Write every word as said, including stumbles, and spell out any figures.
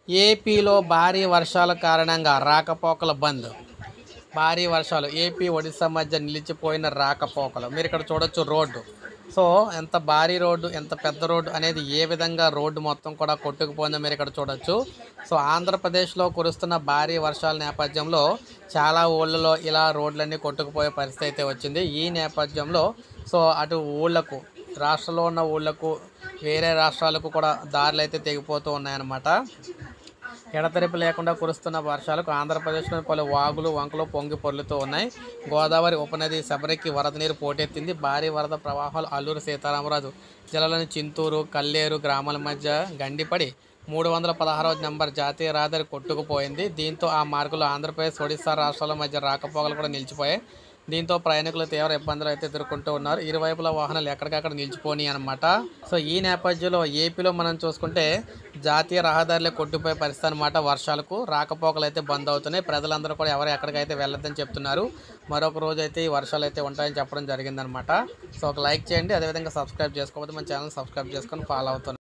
ఏపీలో భారీ వర్షాల కారణంగా రాకపోకల బంద్. భారీ వర్షాలు ఏపీ ఒడిశా మధ్య నిలిచిపోయిన రాకపోకలు. మీరు ఇక్కడ చూడొచ్చు రోడ్డు. సో ఎంత భారీ రోడ్డు, ఎంత పెద్ద రోడ్డు అనేది ఏ విధంగా రోడ్డు మొత్తం కూడా కొట్టుకుపోయిందో మీరు ఇక్కడ చూడొచ్చు. సో ఆంధ్రప్రదేశ్లో కురుస్తున్న భారీ వర్షాల నేపథ్యంలో చాలా ఊళ్ళలో ఇలా రోడ్లన్నీ కొట్టుకుపోయే పరిస్థితి అయితే వచ్చింది. ఈ నేపథ్యంలో సో అటు ఊళ్ళకు, రాష్ట్రంలో ఉన్న ఊళ్ళకు, వేరే రాష్ట్రాలకు కూడా దారులు అయితే తెగిపోతూ ఉన్నాయన్నమాట. ఎడతెరిపి లేకుండా కురుస్తున్న వర్షాలకు ఆంధ్రప్రదేశ్లోని పలు వాగులు, వంకలు పొంగి పొర్లుతూ ఉన్నాయి. గోదావరి ఉపనది శబరికి వరద నీరు పోటెత్తింది. భారీ వరద ప్రవాహాలు అల్లూరు సీతారామరాజు జిల్లాలోని చింతూరు, కల్లేరు గ్రామాల మధ్య గండిపడి మూడు వందల పదహారవ నెంబర్ జాతీయ రహదారి కొట్టుకుపోయింది. దీంతో ఆ మార్గంలో ఆంధ్రప్రదేశ్, ఒడిశా రాష్ట్రాల మధ్య రాకపోకలు కూడా నిలిచిపోయాయి. దీంతో ప్రయాణికులు తీవ్ర ఇబ్బందులు అయితే ఎదుర్కొంటూ ఉన్నారు. ఇరువైపుల వాహనాలు ఎక్కడికక్కడ నిలిచిపోయి అనమాట. సో ఈ నేపథ్యంలో ఏపీలో మనం చూసుకుంటే జాతీయ రహదారులే కొట్టుపోయే పరిస్థితి అనమాట. వర్షాలకు రాకపోకలు అయితే బంద్ అవుతున్నాయి. ప్రజలందరూ కూడా ఎవరు ఎక్కడికైతే వెళ్ళొద్దని చెప్తున్నారు. మరొక రోజు అయితే ఈ వర్షాలు అయితే ఉంటాయని చెప్పడం జరిగిందనమాట. సో ఒక లైక్ చేయండి, అదేవిధంగా సబ్స్క్రైబ్ చేసుకోకపోతే మన ఛానల్ సబ్స్క్రైబ్ చేసుకొని ఫాలో అవుతున్నారు.